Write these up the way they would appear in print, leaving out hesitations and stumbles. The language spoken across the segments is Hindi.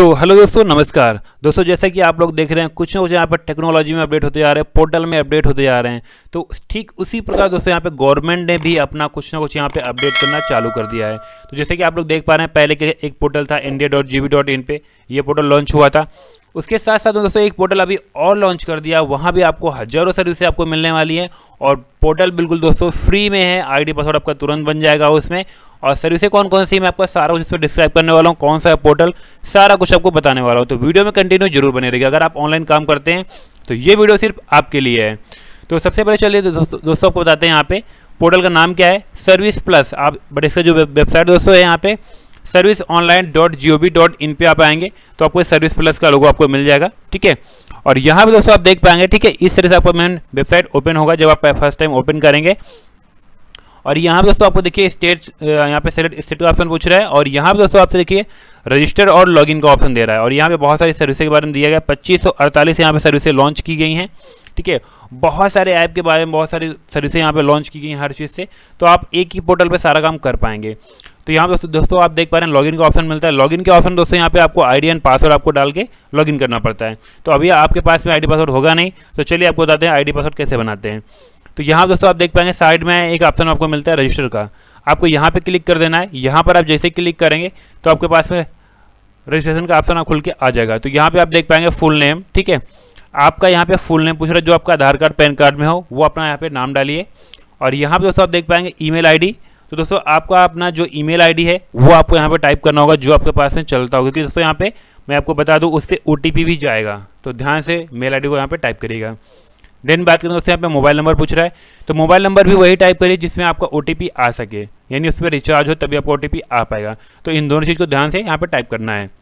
हेलो दोस्तों, नमस्कार दोस्तों। जैसा कि आप लोग देख रहे हैं कुछ ना कुछ यहाँ पर टेक्नोलॉजी में अपडेट होते जा रहे हैं, पोर्टल में अपडेट होते जा रहे हैं। तो ठीक उसी प्रकार दोस्तों यहाँ पे गवर्नमेंट ने भी अपना कुछ ना कुछ यहाँ पे अपडेट करना चालू कर दिया है। तो जैसे कि आप लोग देख पा रहे हैं, पहले के एक पोर्टल था india.gov.in पे, ये पोर्टल लॉन्च हुआ था। उसके साथ साथ दोस्तों एक पोर्टल अभी और लॉन्च कर दिया, वहाँ भी आपको हज़ारों सर्विसेज आपको मिलने वाली हैं और पोर्टल बिल्कुल दोस्तों फ्री में है। आईडी पासवर्ड आपका तुरंत बन जाएगा उसमें, और सर्विसेज कौन कौन सी मैं आपको सारा कुछ इस पर डिस्क्राइब करने वाला हूँ, कौन सा है पोर्टल, सारा कुछ आपको बताने वाला हूँ। तो वीडियो में कंटिन्यू जरूर बने रहिएगा। अगर आप ऑनलाइन काम करते हैं तो ये वीडियो सिर्फ आपके लिए है। तो सबसे पहले चलिए दोस्तों आपको बताते हैं यहाँ पे पोर्टल का नाम क्या है, सर्विस प्लस। आप बट इसका जो वेबसाइट दोस्तों है यहाँ पे serviceonline.gov.in पे आप आएंगे तो आपको सर्विस प्लस का लोगो आपको मिल जाएगा, ठीक है। और यहाँ पे दोस्तों आप देख पाएंगे, ठीक है, इस तरह से आपको मेन वेबसाइट ओपन होगा जब आप फर्स्ट टाइम ओपन करेंगे। और यहाँ पे दोस्तों आपको देखिए स्टेट, यहाँ पे सेलेक्ट स्टेट का ऑप्शन पूछ रहा है, और यहाँ पे दोस्तों आपसे देखिए रजिस्टर और लॉगिन का ऑप्शन दे रहा है। और यहाँ पे बहुत सारी सर्विसेज के बारे में दिया गया, 2548 यहाँ पे सर्विसेज लॉन्च की गई हैं, ठीक है। बहुत सारे ऐप के बारे में बहुत सारी सर्विसेज यहाँ पे लॉन्च की गई हैं हर चीज़ से, तो आप एक ही पोर्टल पे सारा काम कर पाएंगे। तो यहाँ दोस्तों आप देख पा रहे हैं लॉगिन का ऑप्शन मिलता है। लॉगिन के ऑप्शन दोस्तों यहाँ पे आपको आईडी एंड पासवर्ड आपको डाल के लॉगिन करना पड़ता है। तो अभी आपके पास में आईडी पासवर्ड होगा नहीं, तो चलिए आपको बताते हैं आईडी पासवर्ड कैसे बनाते हैं। तो यहाँ दोस्तों आप देख पाएंगे साइड में एक ऑप्शन आपको मिलता है रजिस्टर का, आपको यहाँ पे क्लिक कर देना है। यहाँ पर आप जैसे क्लिक करेंगे तो आपके पास में रजिस्ट्रेशन का ऑप्शन खुल के आ जाएगा। तो यहाँ पे आप देख पाएंगे फुल नेम, ठीक है, आपका यहाँ पे फुल नेम पूछ रहा है, जो आपका आधार कार्ड पैन कार्ड में हो वो अपना यहाँ पे नाम डालिए। और यहाँ पे दोस्तों आप देख पाएंगे ईमेल आईडी। तो दोस्तों आपका अपना जो ईमेल आईडी है वो आपको यहाँ पे टाइप करना होगा, जो आपके पास में चलता होगा, क्योंकि दोस्तों यहाँ पे मैं आपको बता दूँ उससे OTP भी जाएगा, तो ध्यान से मेल आईडी को यहाँ पे टाइप करिएगा। देन बात करें दोस्तों यहाँ पे मोबाइल नंबर पूछ रहा है, तो मोबाइल नंबर भी वही टाइप करिए जिसमें आपका OTP आ सके, यानी उस पर रिचार्ज हो तभी आपको OTP आ पाएगा। तो इन दोनों चीज़ को ध्यान से यहाँ पे टाइप करना है।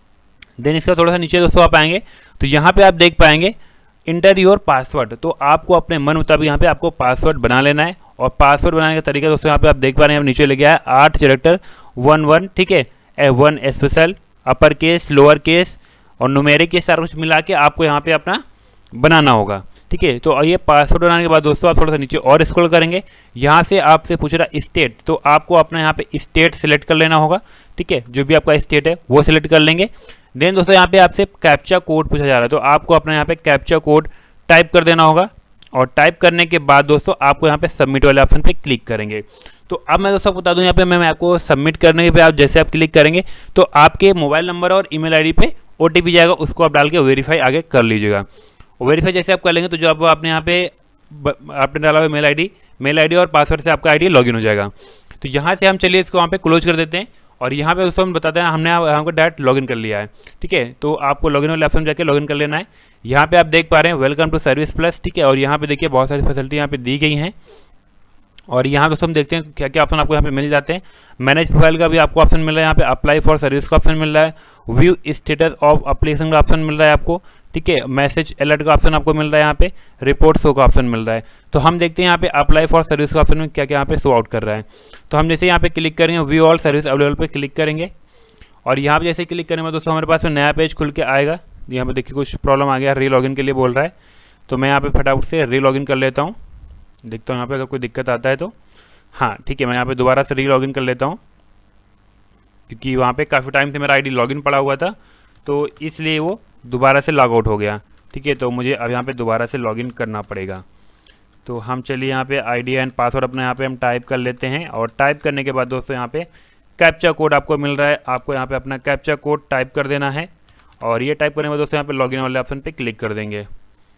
देन इसका थोड़ा सा नीचे दोस्तों आप आएंगे तो यहाँ पे आप देख पाएंगे इंटर योर पासवर्ड। तो आपको अपने मन मुताबिक यहाँ पे आपको पासवर्ड बना लेना है। और पासवर्ड बनाने का तरीका दोस्तों यहाँ पे आप देख पा रहे हैं, नीचे ले गया है 8 कैरेक्टर 11, ठीक है, 1 special, upper case, lower case और न्यूमेरिक केस, सारा कुछ मिला के आपको यहाँ पे अपना बनाना होगा, ठीक है। तो ये पासवर्ड बनाने के बाद दोस्तों आप थोड़ा सा नीचे और स्क्रॉल करेंगे, यहाँ से आपसे पूछ रहा है स्टेट, तो आपको अपना यहाँ पे स्टेट सेलेक्ट कर लेना होगा, ठीक है, जो भी आपका स्टेट है वो सिलेक्ट कर लेंगे। देन दोस्तों यहाँ पे आपसे कैप्चा कोड पूछा जा रहा है, तो आपको अपना यहाँ पे कैप्चा कोड टाइप कर देना होगा। और टाइप करने के बाद दोस्तों आपको यहाँ पे सबमिट वाले ऑप्शन पे क्लिक करेंगे। तो अब मैं दोस्तों बता दूं, यहाँ पे मैं आपको सबमिट करने पे आप जैसे आप क्लिक करेंगे तो आपके मोबाइल नंबर और ईमेल आईडी पे OTP जाएगा, उसको आप डाल के वेरीफाई आगे कर लीजिएगा। वेरीफाई जैसे आप कर लेंगे तो जो आपने यहाँ पे आपने डाला हुआ मेल आईडी और पासवर्ड से आपका आईडी लॉगिन हो जाएगा। तो यहाँ से हम चलिए इसको वहाँ पे क्लोज कर देते हैं। और यहाँ पे दोस्तों हम बताते हैं हमने हमको डायरेक्ट लॉगिन कर लिया है, ठीक है। तो आपको लॉगिन वाले ऑप्शन जाके लॉगिन कर लेना है। यहाँ पे आप देख पा रहे हैं वेलकम टू सर्विस प्लस, ठीक है। और यहाँ पे देखिए बहुत सारी फैसिलिटी यहाँ पे दी गई हैं। और यहाँ दोस्तों हम देखते हैं क्या क्या ऑप्शन आपको यहाँ पे मिल जाते हैं। मैनेज प्रोफाइल का भी आपको ऑप्शन मिल रहा है, यहाँ पे अप्लाई फॉर सर्विस का ऑप्शन मिल रहा है, व्यू स्टेटस ऑफ एप्लीकेशन का ऑप्शन मिल रहा है आपको, ठीक है, मैसेज अलर्ट का ऑप्शन आपको मिल रहा है, यहाँ पे रिपोर्ट शो का ऑप्शन मिल रहा है। तो हम देखते हैं यहाँ पे अप्लाई फॉर सर्विस का ऑप्शन में क्या क्या यहाँ पे शो आउट कर रहा है। तो हम जैसे यहाँ पे क्लिक करेंगे व्यू ऑल सर्विस अवेलेबल पे क्लिक करेंगे, और यहाँ पे जैसे क्लिक करेंगे दोस्तों हमारे पास में नया पेज खुल के आएगा। यहाँ पे देखिए कुछ प्रॉब्लम आ गया, री लॉगिन के लिए बोल रहा है, तो मैं यहाँ पे फटाफट से री लॉगिन कर लेता हूँ। देखता हूँ यहाँ पे अगर कोई दिक्कत आता है तो हाँ, ठीक है, मैं यहाँ पे दोबारा से री लॉगिन कर लेता हूँ, क्योंकि वहाँ पे काफ़ी टाइम से मेरा आईडी लॉगिन पड़ा हुआ था, तो इसलिए वो दोबारा से लॉग आउट हो गया, ठीक है। तो मुझे अब यहाँ पे दोबारा से लॉगिन करना पड़ेगा। तो हम चलिए यहाँ पे आईडी एंड पासवर्ड अपना यहाँ पे हम टाइप कर लेते हैं। और टाइप करने के बाद दोस्तों यहाँ पे कैप्चा कोड आपको मिल रहा है, आपको यहाँ पे अपना कैप्चा कोड टाइप कर देना है। और ये टाइप करने के बाद दोस्तों यहाँ पे लॉगिन वाले ऑप्शन पे क्लिक कर देंगे।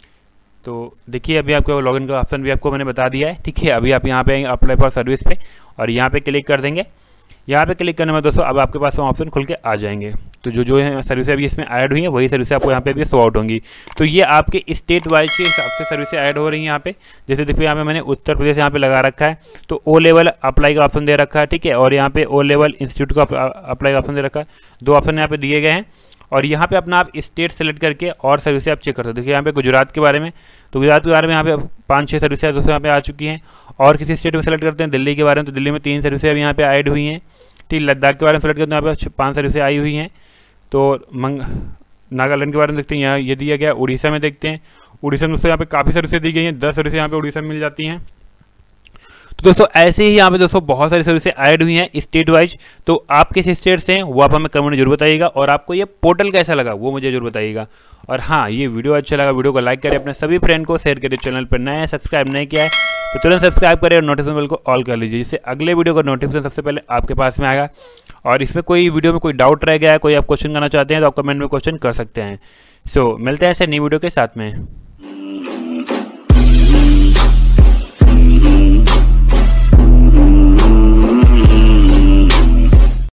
तो देखिए अभी आपको लॉगिन का ऑप्शन भी आपको मैंने बता दिया है, ठीक है। अभी आप यहाँ पे अप्लाई फॉर सर्विस पे और यहाँ पे क्लिक कर देंगे। यहाँ पे क्लिक करने में दोस्तों अब आपके पास ऑप्शन खुल के आ जाएंगे। तो जो है सर्विसेज अभी इसमें ऐड हुई है वही सर्विसेज आपको यहाँ पे भी शो आउट होंगी। तो ये आपके स्टेट वाइज के हिसाब से सर्विसेज ऐड हो रही हैं यहाँ पे। जैसे देखिए यहाँ पे मैंने उत्तर प्रदेश यहाँ पे लगा रखा है, तो O लेवल अप्लाई का ऑप्शन दे रखा है, ठीक है। और यहाँ पे O लेवल इंस्टीट्यूट का अप्लाई का ऑप्शन दे रखा है, 2 ऑप्शन यहाँ पे दिए गए हैं। और यहाँ पे अपना आप स्टेट सेलेक्ट करके और सर्विसेज आप चेक कर सकते हो। देखिए यहाँ पे गुजरात के बारे में, तो गुजरात के बारे में यहाँ पे 5-6 सर्विसेज दोस्तों यहाँ पे आ चुकी हैं। और किसी स्टेट में सेलेक्ट करते हैं दिल्ली के बारे में, तो दिल्ली में 3 सर्विसेज अभी यहाँ पे ऐड हुई हैं, ठीक। लद्दाख के बारे में सेलेक्ट करते हैं यहाँ पे 5 सर्विसेज आई हुई हैं। तो नागालैंड के बारे में देखते हैं, यहाँ ये दिया गया। उड़ीसा में देखते हैं, उड़ीसा में दोस्तों यहाँ पे काफ़ी सर्विसेज दी गई हैं, 10 सर्विसेज यहाँ पे उड़ीसा में मिल जाती हैं। तो दोस्तों ऐसे ही यहाँ पे दोस्तों बहुत सारी सर्विसेज ऐड हुई हैं स्टेट वाइज। तो आप किस स्टेट से हैं वो आप हमें कमेंट में जरूर बताइएगा, और आपको ये पोर्टल कैसा लगा वो मुझे जरूर बताइएगा। और हाँ, ये वीडियो अच्छा लगा वीडियो को लाइक करें, अपने सभी फ्रेंड को शेयर करें, चैनल पर नया है सब्सक्राइब नहीं किया है तो तुरंत सब्सक्राइब करें और नोटिफिकेशन बेल को ऑल कर लीजिए, जिससे अगले वीडियो का नोटिफिकेशन सबसे पहले आपके पास में आएगा। और इसमें कोई वीडियो में कोई डाउट रह गया है, कोई आप क्वेश्चन करना चाहते हैं तो आप कमेंट में क्वेश्चन कर सकते हैं। सो मिलते हैं ऐसे नई वीडियो के साथ में।